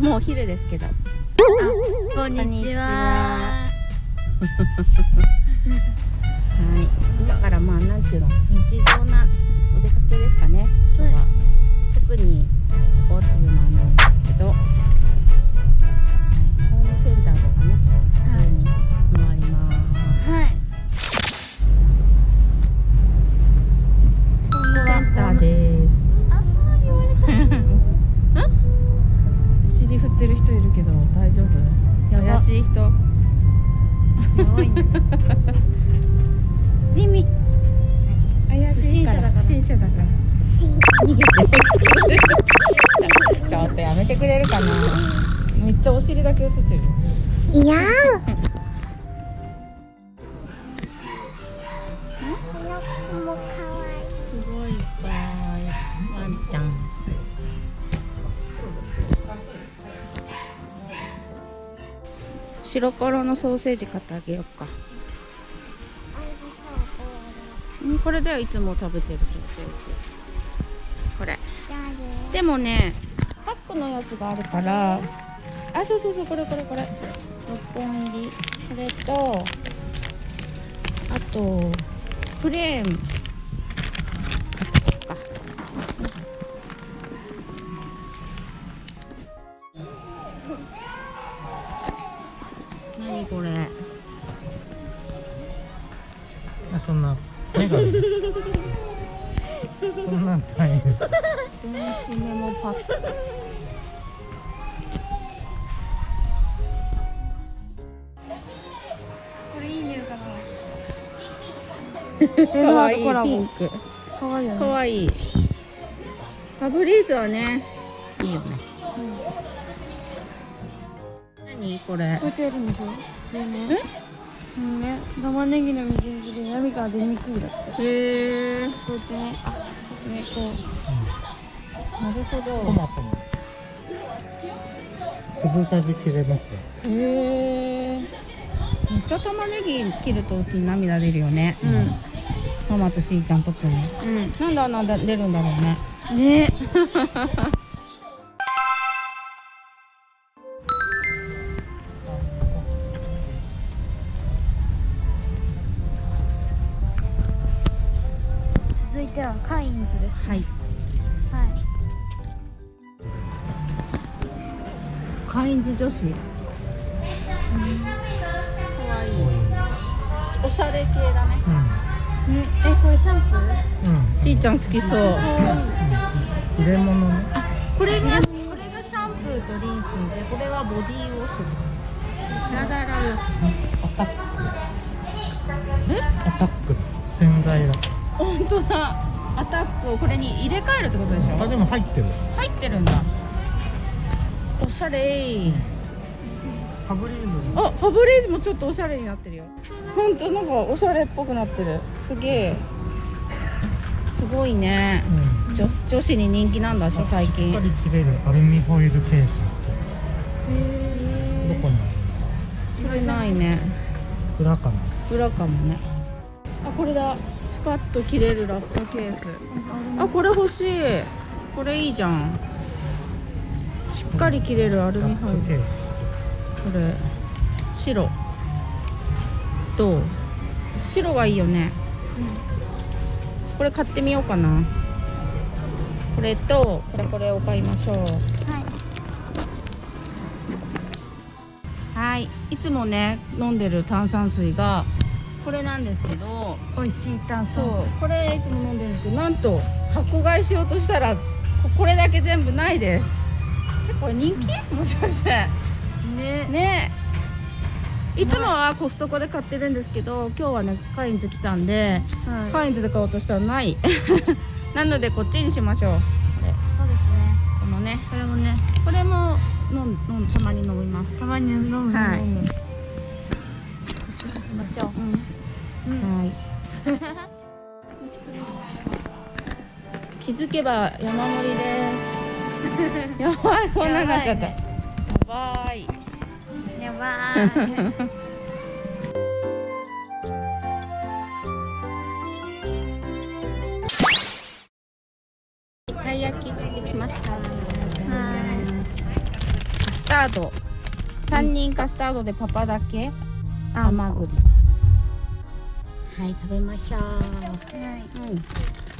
もうお昼ですけど。 こんにちは。 はい。だからまあなんていうの、日常なお出かけですかね。今日は特にここっていうのはないんですけど、はい、ホームセンターとかね普通に回ります。 はい。 ホームセンターです。 あ、言われた。 お尻振ってる人いるけど大丈夫？怪しい人。 やばいね。 リミ。怪しいから。不審者だから。逃げて。ちょっとやめてくれるかな。めっちゃお尻だけ映ってる。 いやー。も可愛い。 すごいいっぱい。ワンちゃん。白黒のソーセージ買ってあげようか。これではいつも食べてるソーセージ。これ。でもね、パックのやつがあるから。あ、そうそうそう、これ。6本入り。これと。あと。プレーン。何これ。 あ、そんな目がいい。そんなんない。 電子メモパック。 これいい匂いかな。 かわいいピンク。 かわいいよね。 かわいい。ファブリーズはね、いいよね。何これ。 こうやってやるんでしょ。でね。ね、玉ねぎのみじん切りで波が出にくいだって。 へえ。 こうやってね、あ、こうやってね、こなるほトど。 マトも潰さず切れますよ。 へえ。めっちゃ玉ねぎ切ると涙出るよね。 う。 ママとしーちゃん特に。なんであんな出るんだろうね。 ね。続いてはカインズです。 はい。 はい。 カインズ女子。可愛い。おしゃれ系だね。 ね、これシャンプー？ しーちゃん好きそう。 入れ物ね。 あ、これがシャンプーとリンスで、これはボディーウォッシュ。体洗うやアタック。アタック。洗剤だ。 つ。本当だ。アタックをこれに入れ替えるってことでしょ。 あ、でも入ってる。 入ってるんだ。おしゃれー。 ファブリーズ。 あ、ファブリーズもちょっとおしゃれになってるよ。本当なんかおしゃれっぽくなってる。すげえ。すごいね。女子に人気なんだしょ最近。 しっかり切れるアルミホイルケース。どこにあるの？ これないね。 裏かな。 裏かもね。あ、これだ。スパッと切れるラップケース。あ、これ欲しい。これいいじゃん。しっかり切れるアルミホイル。 ケース。 これ白。どう？白がいいよね。これ買ってみようかな。これとこれを買いましょう。 はい。 はい。いつもね飲んでる炭酸水がこれなんですけど、 美味しい炭酸。 そうこれいつも飲んでるんですけど、なんと箱買いしようとしたらこれだけ全部ないです。これ人気？もしかして。 ね。 ね。いつもはコストコで買ってるんですけど、今日はねカインズ来たんで、 はい。 カインズで買おうとしたらないなのでこっちにしましょう。これそうですね。 このね、 これもね、 これもたまに飲みます。 たまに飲む。 はい飲む。しましょう。 はい気づけば山盛りですやばい、こんなになっちゃった。やばい。 やばーい。 たい焼き買ってきました。 はい。 タード。3人カスタードでパパだけあ甘栗です。はい、食べましょう。 はい。 うん。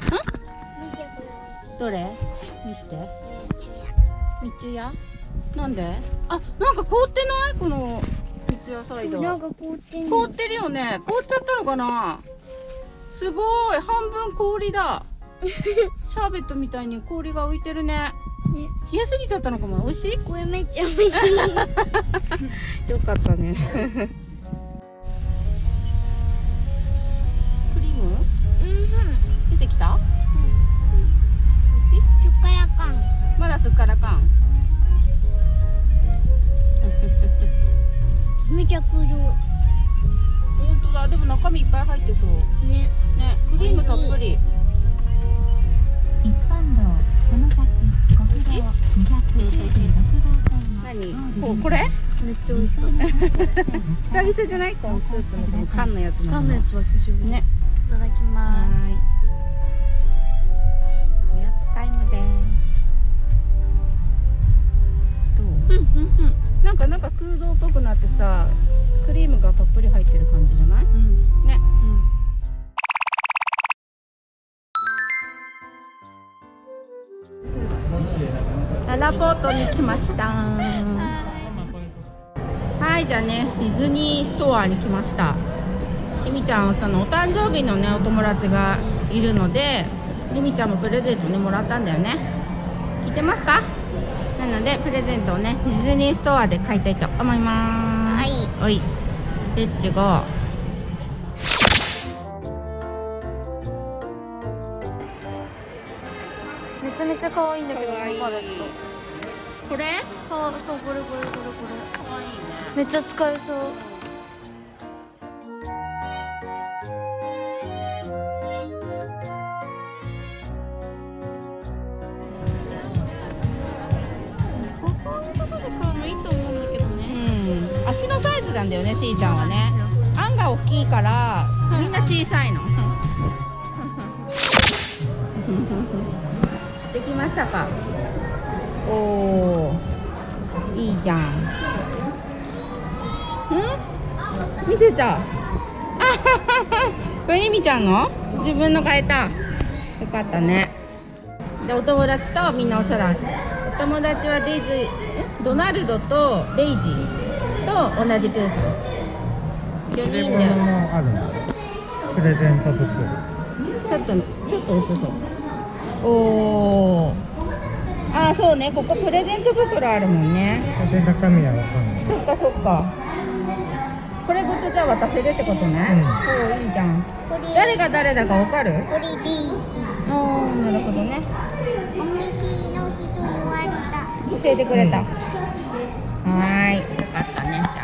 どれ？見して。三ツ矢？なんで？あ、なんか凍ってない？この三ツ矢サイド。 なんか凍ってんの。 凍ってるよね。凍っちゃったのかな。すごい、半分氷だ。シャーベットみたいに氷が浮いてるね。冷えすぎちゃったのかも。美味しい？ これめっちゃ美味しい。 よかったね。クリーム？出てきた？美味しい？ すっからかん。 まだすっからかん。 めちゃくる。 本当だ。でも中身いっぱい入ってそう。 ね。 ね、クリームたっぷり。 一般道その先国道296号線これ？ めっちゃ美味しかった。 久々じゃない？このスープのこの缶のやつ。 缶のやつは久しぶり。 ね。 いただきます。 はい。おやつタイムです。どう？なんか空洞っぽくなってさ、クリームがたっぷり入ってる感じじゃない？ね。ララポートに来ました。はい、じゃあね、ディズニーストアに来ました。りみちゃんお誕生日のね、お友達がいるので、りみちゃんもプレゼントねもらったんだよね。聞いてますか？なのでプレゼントをね、ディズニーストアで買いたいと思います。はい。レッツゴー。 めちゃめちゃ可愛いんだけど、 可愛い。 ママだと。 これ？ そう、これ。 可愛いね。 めっちゃ使えそう。 足のサイズなんだよね、しーちゃんはね。案が大きいからみんな小さいの。できましたか？おー、いいじゃん。見せちゃう。これりみちゃんの？自分の変えた。よかったね。で、お友達とみんなお皿。お友達はドナルドとデイジーと同じプーさん。4人で。 もあるの？プレゼント袋。 ちょっと映そう。おー。あ、そうね。ここプレゼント袋あるもんね。 で中身はわかんない。 そっか。これごとじゃあ渡せるってことね。おー、いいじゃん。誰が誰だかわかる？ これです。 おー、なるほどね。 お店の人言われた。 教えてくれた。はーい。よかったね、じゃ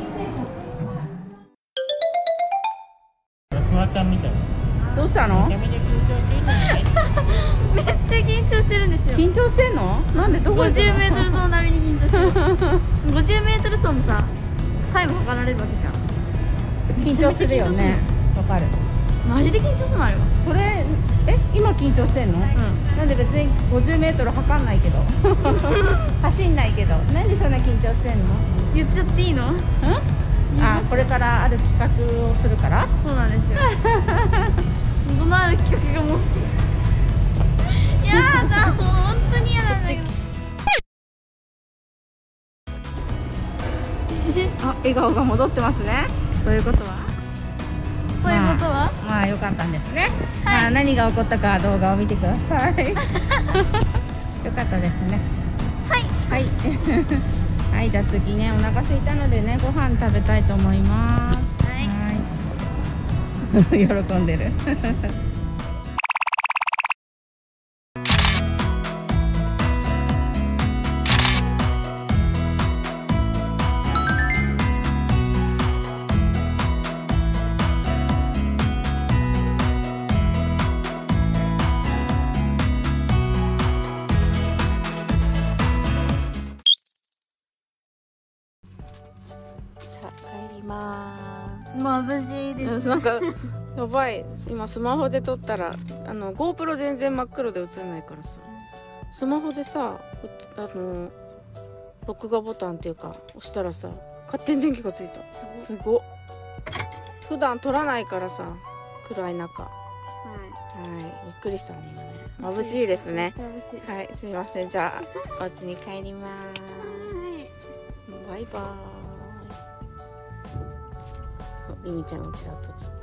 あ。 フワちゃんみたいな。 どうしたの？ めちゃめちゃ緊張してるんじゃない？ めっちゃ緊張してるんですよ。 緊張してんの？なんでどこ行くの 50m 走並みに緊張してる。50m 走もさ、タイム測られるわけじゃん。 緊張するよね。わかる。 マジで緊張するのあれは。 それ、今緊張してんの？なんで別に50m測んないけど走んないけど、なんでそんな緊張してんの？ 言っちゃっていいの？ あ、これからある企画をするから？ そうなんですよ。どのある企画がもうやだ、もう本当に嫌なんだけど。 あ、笑顔が戻ってますね。ということは？まあ良かったんですね。まあ何が起こったか動画を見てください。よかったですね。はい。はい、じゃあ次ね、お腹空いたのでね、ご飯食べたいと思います。はい。喜んでる。帰ります。 眩しいです。 なんかやばい。今スマホで撮ったらGoPro 全然真っ黒で映んないからさ、スマホでさ録画ボタンっていうか押したらさ勝手に電気がついた。すごっ。普段撮らないからさ暗い中。はいびっくりしたね今ね。眩しいですね。はいすみません。じゃあお家に帰ります。バイバーイ。りみちゃんがちらっと映った。